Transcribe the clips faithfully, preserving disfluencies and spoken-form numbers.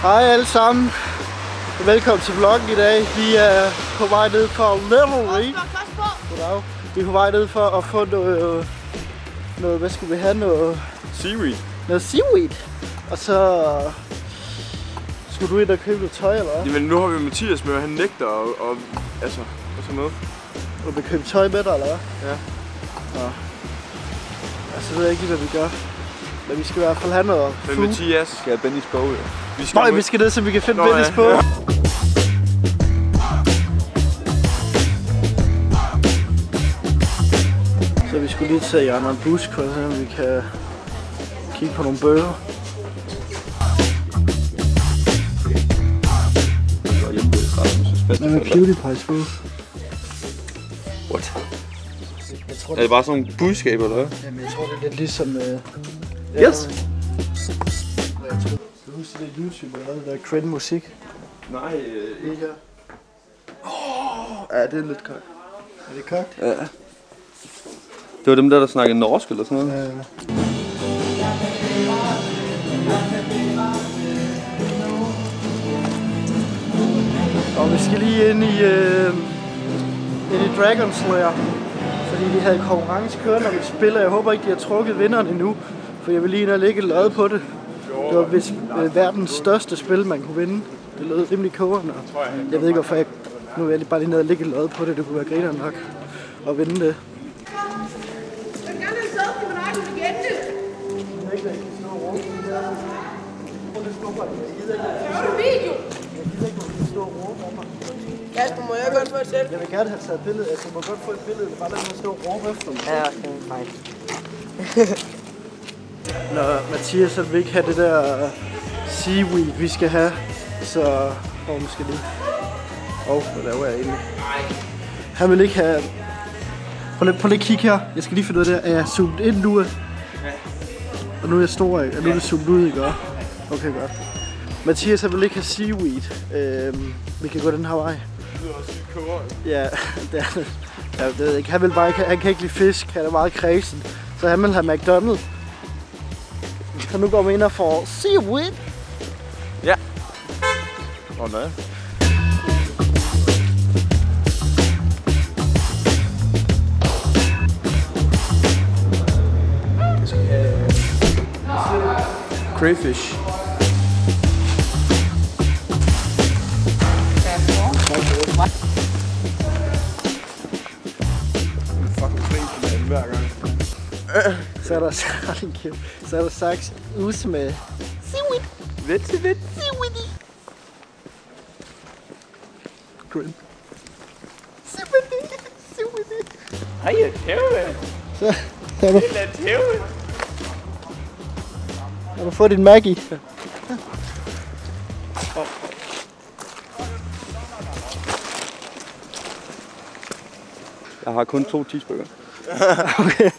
Hej alle sammen. Velkommen til vloggen i dag. Vi er på vej ned for Levelry. Goddag. Vi er på vej ned for at få noget, noget hvad skal vi have? Noget seaweed. Noget seaweed. Og så skulle du ind og købe noget tøj, eller hvad? Jamen nu har vi Mathias med, og han nægter og, og altså, og sådan noget. Du vil købe tøj med dig, eller hvad? Ja. Nå. Altså, jeg ved ikke, hvad vi gør. Men vi skal i hvert fald have noget food. Men Mathias skal have Bennys bog, ja. Vi skal, Nå, vi skal ned, så vi kan finde Nå, Bennys ja. bog. Ja. Så vi skulle lige tage Jørgen en busk, så vi kan kigge på nogle bøger. Hvad med PewDiePie's bog? What? Tror, er det bare sådan nogle budskaber, eller hvad? Jamen, jeg tror, det er lidt ligesom... Uh, yes! Jeg tror, du husker det YouTube, eller hvad? Der er credit musik. Nej, øh, ikke her. Åh! Ja, det er lidt kogt. Er det kogt? Ja. Det var dem der, der snakkede norsk eller sådan noget. Ja. Og vi skal lige ind i, øh, ind i Dragon Slayer, fordi de havde konkurrence kørende om et spil, og jeg håber ikke, de har trukket vinderen endnu, for jeg vil lige ind og lægge et lod på det. Det var vist øh, verdens største spil, man kunne vinde. Det lød rimelig kogende. Jeg ved ikke, hvorfor jeg... Nu er jeg bare lige nede og lægge et lod på det. Det kunne være grineren nok at vinde det. Jeg vil gerne have en selfie med dig, du vil gætte det. Hører du video? Kasper, må jeg godt få et selfie? Jeg vil gerne have taget et billede. Altså, jeg må godt få et billede. Bare lad mig stå og råbe efter mig. Ja, okay, fint. Når Mathias han vil ikke have det der seaweed, vi skal have, så... Åh, oh, måske lige... Åh, oh, hvad laver jeg egentlig? Han vil ikke have... Prøv lige, prøv lige at kigge her. Jeg skal lige finde ud af det. Er jeg zoomet ind nu? Og nu er jeg stor, ikke? Og nu er det zoomet ud, ikke? Okay, godt. Mathias han vil ikke have seaweed. Øhm, vi kan gå den her vej. Det lyder også sygt koger. Ja, det er det. Jeg ved ikke. Han, vil bare ikke, han kan ikke lide fisk. Han er meget kredsen. Så han vil have McDonald's. Så nu går vi ind og får seaweed. Ja. Åh oh, nej. Crayfish. Fucking crayfish hver gang. Så er der så er der saks us med seaweed. Vent til vent. Seaweedy. Grin. Seaweedy. Seaweedy. Hej, jeg tæver. Så har du, Jeg tæver. har du fået din Maggie. Jeg har kun to cheeseburger. Okay.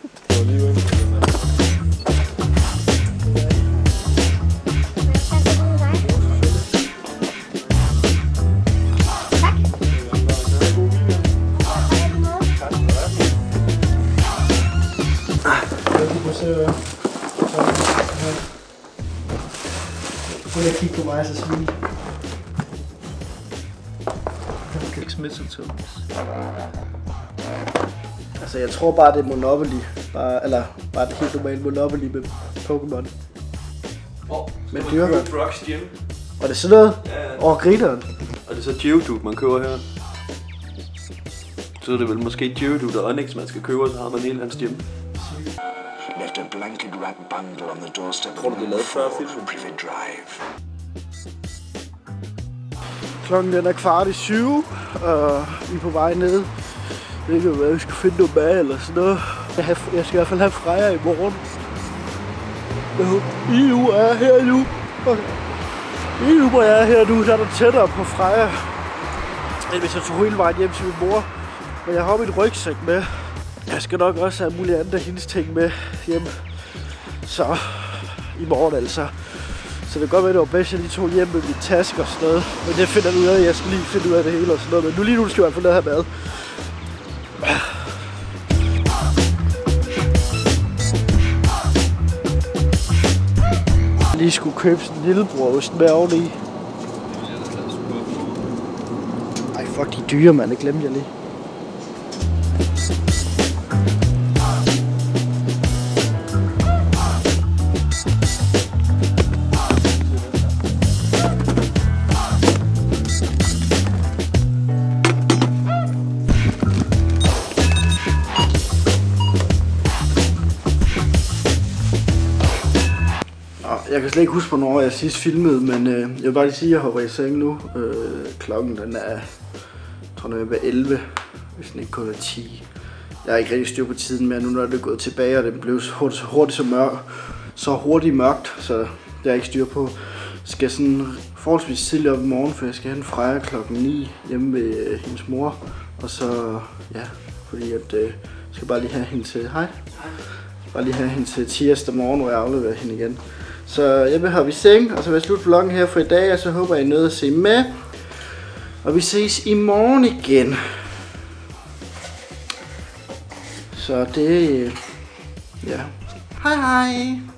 Prøv lige at kigge på mig, så smil. Du kan ikke smitte sig til. Altså, jeg tror bare, det er Monopoly. Bare, eller bare det helt normalt Monopoly med Pokémon. Oh, med dyrker. Brooks Gym. Og det er sådan noget? Ja, ja. Over grineren. Og det er så Geodude, man køber her. Så er det vel måske Geodude og Onyx, man skal købe, og så har man hele hans gym. Left a blanket wrap bundle on the doorstep. Tror du, det er lavet før filmen? Privet Drive. Klokken den er kvart i syv, og vi er på vej ned. Jeg ved ikke, hvad vi skal finde noget mad eller sådan noget. Jeg, har, jeg skal i hvert fald have Freja i morgen. I U er her nu. Okay. I U hvor jeg er her nu, så er der tættere på Freja, end hvis jeg tog hele vejen hjem til min mor. Men jeg har mit rygsæk med. Jeg skal nok også have mulige andre hendes ting med hjem. Så i morgen altså. Så det kan godt være, det var bedst, at jeg lige tog hjem med min taske og sådan noget. Men det finder jeg ud af, jeg skal lige finde ud af det hele og sådan noget. Men nu lige nu skal jeg i hvert fald have mad. Jeg lige skulle købe sådan en lillebror ost med oveni. Fuck, de dyre, mand. Det glemte jeg lige. Jeg kan slet ikke huske, hvornår jeg sidst filmede, men øh, jeg vil bare lige sige, at jeg hopper i seng nu. Øh, klokken den er, jeg tror den er elleve, hvis den ikke kun er ti. Jeg har ikke rigtig styr på tiden mere nu, når det er gået tilbage, og det blev så hurtigt, så hurtigt så mørkt, så hurtigt mørkt, så det har jeg ikke styr på. Jeg skal sådan forholdsvis tidligt op i morgen, for jeg skal hen Freja klokken ni hjemme ved øh, hendes mor. Og så, ja, fordi at øh, jeg skal bare lige have hende til, hej. Bare lige have hende til tirsdag morgen, hvor jeg afleverer hende igen. Så jeg vil hoppe i seng, og så vil jeg slutte vloggen her for i dag, og så håber jeg, I nåede at se med. Og vi ses i morgen igen. Så det... Ja. Hej hej!